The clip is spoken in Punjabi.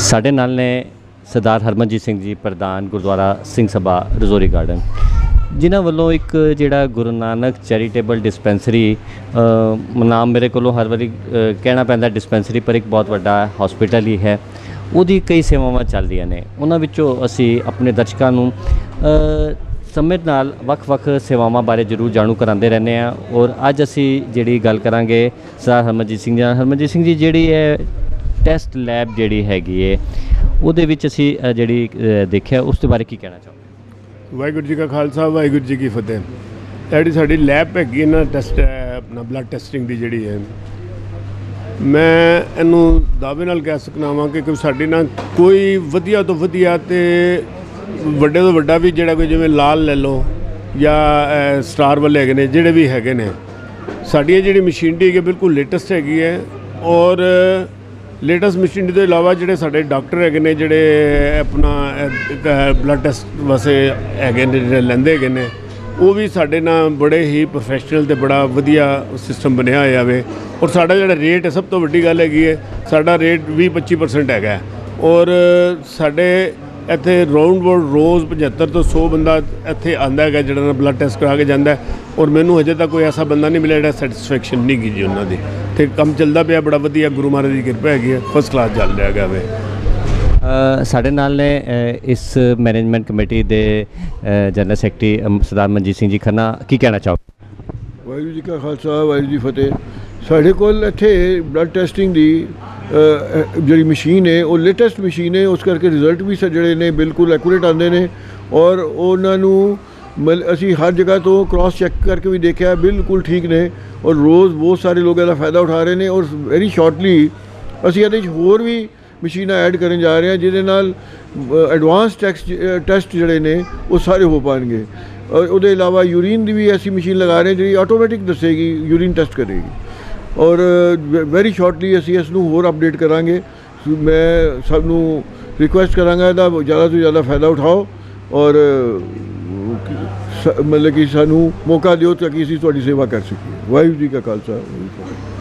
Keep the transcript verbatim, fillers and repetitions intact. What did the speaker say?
ਸਾਡੇ ਨਾਲ ਨੇ ਸਰਦਾਰ ਹਰਮਨਜੀਤ ਸਿੰਘ ਜੀ ਪ੍ਰਧਾਨ ਗੁਰਦੁਆਰਾ ਸਿੰਘ ਸਭਾ ਰਜੌਰੀ ਗਾਰਡਨ, ਜਿਨ੍ਹਾਂ ਵੱਲੋਂ ਇੱਕ ਜਿਹੜਾ ਗੁਰੂ ਨਾਨਕ ਚੈਰੀਟੇਬਲ ਡਿਸਪੈਂਸਰੀ, ਨਾਮ ਮੇਰੇ ਕੋਲੋਂ ਹਰ ਵਾਰੀ ਕਹਿਣਾ ਪੈਂਦਾ ਡਿਸਪੈਂਸਰੀ, ਪਰ ਇੱਕ ਬਹੁਤ ਵੱਡਾ ਹਸਪੀਟਲ ਹੀ ਹੈ। ਉਹਦੀ ਕਈ ਸੇਵਾਵਾਂ ਚੱਲਦੀਆਂ ਨੇ, ਉਹਨਾਂ ਵਿੱਚੋਂ ਅਸੀਂ ਆਪਣੇ ਦਰਸ਼ਕਾਂ ਨੂੰ ਸਮੇਂ ਨਾਲ ਵੱਖ-ਵੱਖ ਸੇਵਾਵਾਂ ਬਾਰੇ ਜ਼ਰੂਰ ਜਾਣੂ ਕਰਾਉਂਦੇ ਰਹਿੰਦੇ ਹਾਂ। ਔਰ ਅੱਜ ਅਸੀਂ ਜਿਹੜੀ ਗੱਲ ਕਰਾਂਗੇ ਸਰਦਾਰ ਹਰਮਨਜੀਤ ਸਿੰਘ ਜੀ ਨਾਲ। ਹਰਮਨਜੀਤ ਸਿੰਘ ਜੀ, ਜਿਹੜੀ ਹੈ ਟੈਸਟ ਲੈਬ ਜਿਹੜੀ ਹੈਗੀ ਹੈ, ਉਹਦੇ ਵਿੱਚ ਅਸੀਂ ਜਿਹੜੀ ਦੇਖਿਆ ਉਸ ਦੇ ਬਾਰੇ ਕੀ ਕਹਿਣਾ ਚਾਹੋਗੇ? ਵਾਹਿਗੁਰੂ ਜੀ ਕਾ ਖਾਲਸਾ, ਵਾਹਿਗੁਰੂ ਜੀ ਕੀ ਫਤਿਹ। ਜਿਹੜੀ ਸਾਡੀ ਲੈਬ ਹੈਗੀ ਨਾ ਟੈਸਟ ਆਪਣਾ ਬਲੱਡ ਟੈਸਟਿੰਗ ਦੀ ਜਿਹੜੀ ਹੈ, ਮੈਂ ਇਹਨੂੰ ਦਾਅਵੇ ਨਾਲ ਕਹਿ ਸਕਦਾ ਵਾਂ ਕਿ ਸਾਡੀ ਨਾ ਕੋਈ ਵਧੀਆ ਤੋਂ ਵਧੀਆ ਅਤੇ ਵੱਡੇ ਤੋਂ ਵੱਡਾ ਵੀ ਜਿਹੜਾ ਕੋਈ ਜਿਵੇਂ ਲਾਲ ਲੈ ਲਓ ਜਾਂ ਸਟਾਰ ਵਾਲੇ ਹੈਗੇ ਨੇ, ਜਿਹੜੇ ਵੀ ਹੈਗੇ ਨੇ, ਸਾਡੀ ਇਹ ਜਿਹੜੀ ਮਸ਼ੀਨਰੀ ਹੈਗੀ ਬਿਲਕੁਲ ਲੇਟੈਸਟ ਹੈਗੀ ਹੈ। ਔਰ ਲੇਟੈਸਟ ਮਸ਼ੀਨਰੀ ਤੋਂ ਇਲਾਵਾ ਜਿਹੜੇ ਸਾਡੇ ਡਾਕਟਰ ਹੈਗੇ ਨੇ, ਜਿਹੜੇ ਆਪਣਾ ਬਲੱਡ ਟੈਸਟ ਵਾਸਤੇ ਹੈਗੇ ਨੇ, ਜਿਹੜੇ ਲੈਂਦੇ ਹੈਗੇ ਨੇ, ਉਹ ਵੀ ਸਾਡੇ ਨਾਲ ਬੜੇ ਹੀ ਪ੍ਰੋਫੈਸ਼ਨਲ ਅਤੇ ਬੜਾ ਵਧੀਆ ਸਿਸਟਮ ਬਣਿਆ ਹੋਇਆ ਵੇ। ਔਰ ਸਾਡਾ ਜਿਹੜਾ ਰੇਟ ਹੈ, ਸਭ ਤੋਂ ਵੱਡੀ ਗੱਲ ਹੈਗੀ ਹੈ, ਸਾਡਾ ਰੇਟ ਵੀਹ ਪੱਚੀ ਪਰਸੈਂਟ ਹੈਗਾ। ਔਰ ਸਾਡੇ ਇੱਥੇ ਰਾਊਂਡ ਅਬਾਊਟ ਰੋਜ਼ ਪਝੱਤਰ ਤੋਂ ਸੌ ਬੰਦਾ ਇੱਥੇ ਆਉਂਦਾ ਹੈਗਾ, ਜਿਹੜਾ ਬਲੱਡ ਟੈਸਟ ਕਰਾ ਕੇ ਜਾਂਦਾ। ਔਰ ਮੈਨੂੰ ਹਜੇ ਤੱਕ ਕੋਈ ਐਸਾ ਬੰਦਾ ਨਹੀਂ ਮਿਲਿਆ ਜਿਹੜਾ ਸੈਟਿਸਫੈਕਸ਼ਨ ਨਹੀਂ ਗੀ ਜੀ ਉਹਨਾਂ ਦੀ। ਅਤੇ ਕੰਮ ਚੱਲਦਾ ਪਿਆ ਬੜਾ ਵਧੀਆ, ਗੁਰੂ ਮਹਾਰਾਜ ਦੀ ਕਿਰਪਾ ਹੈਗੀ ਹੈ, ਫਸਟ ਕਲਾਸ ਚੱਲ ਰਿਹਾ ਹੈਗਾ ਵੇ। ਸਾਡੇ ਨਾਲ ਨੇ ਇਸ ਮੈਨੇਜਮੈਂਟ ਕਮੇਟੀ ਦੇ ਜਨਰਲ ਸੈਕਟਰੀ ਸਰਦਾਰ ਮਨਜੀਤ ਸਿੰਘ ਜੀ ਖੰਨਾ, ਕੀ ਕਹਿਣਾ ਚਾਹੋ? ਵਾਹਿਗੁਰੂ ਜੀ ਕਾ ਖਾਲਸਾ, ਵਾਹਿਗੁਰੂ ਜੀ ਫਤਿਹ। ਸਾਡੇ ਕੋਲ ਇੱਥੇ ਬਲੱਡ ਟੈਸਟਿੰਗ ਦੀ ਜਿਹੜੀ ਮਸ਼ੀਨ ਹੈ ਉਹ ਲੇਟੈਸਟ ਮਸ਼ੀਨ ਹੈ, ਉਸ ਕਰਕੇ ਰਿਜ਼ਲਟ ਵੀ ਜਿਹੜੇ ਨੇ ਬਿਲਕੁਲ ਐਕੂਰੇਟ ਆਉਂਦੇ ਨੇ। ਔਰ ਉਹਨਾਂ ਨੂੰ ਮਲ ਅਸੀਂ ਹਰ ਜਗ੍ਹਾ ਤੋਂ ਕ੍ਰਾਸ ਚੈੱਕ ਕਰਕੇ ਵੀ ਦੇਖਿਆ, ਬਿਲਕੁਲ ਠੀਕ ਨੇ। ਔਰ ਰੋਜ਼ ਬਹੁਤ ਸਾਰੇ ਲੋਕ ਇਹਦਾ ਫਾਇਦਾ ਉਠਾ ਰਹੇ ਨੇ। ਔਰ ਵੈਰੀ ਸ਼ਾਰਟਲੀ ਅਸੀਂ ਇਹਦੇ 'ਚ ਹੋਰ ਵੀ ਮਸ਼ੀਨਾਂ ਐਡ ਕਰਨ ਜਾ ਰਹੇ ਹਾਂ, ਜਿਹਦੇ ਨਾਲ ਐਡਵਾਂਸ ਟੈਕਸ ਟੈਸਟ ਜਿਹੜੇ ਨੇ ਉਹ ਸਾਰੇ ਹੋ ਪਾਉਣਗੇ। ਔਰ ਉਹਦੇ ਇਲਾਵਾ ਯੂਰੀਨ ਦੀ ਵੀ ਐਸੀ ਮਸ਼ੀਨ ਲਗਾ ਰਹੇ ਜਿਹੜੀ ਆਟੋਮੈਟਿਕ ਦੱਸੇਗੀ, ਯੂਰੀਨ ਟੈਸਟ ਕਰੇਗੀ। ਔਰ ਵੈਰੀ ਸ਼ਾਰਟਲੀ ਅਸੀਂ ਇਸ ਨੂੰ ਹੋਰ ਅਪਡੇਟ ਕਰਾਂਗੇ। ਮੈਂ ਸਭ ਨੂੰ ਰਿਕੁਐਸਟ ਕਰਾਂਗਾ ਇਹਦਾ ਜ਼ਿਆਦਾ ਤੋਂ ਜ਼ਿਆਦਾ ਫਾਇਦਾ ਉਠਾਓ ਔਰ ਮਤਲਬ ਕਿ ਸਾਨੂੰ ਮੌਕਾ ਦਿਓ ਤਾਂ ਕਿ ਅਸੀਂ ਤੁਹਾਡੀ ਸੇਵਾ ਕਰ ਸਕੀਏ। ਵਾਹਿਗੁਰੂ ਜੀ ਕਾ ਖਾਲਸਾ।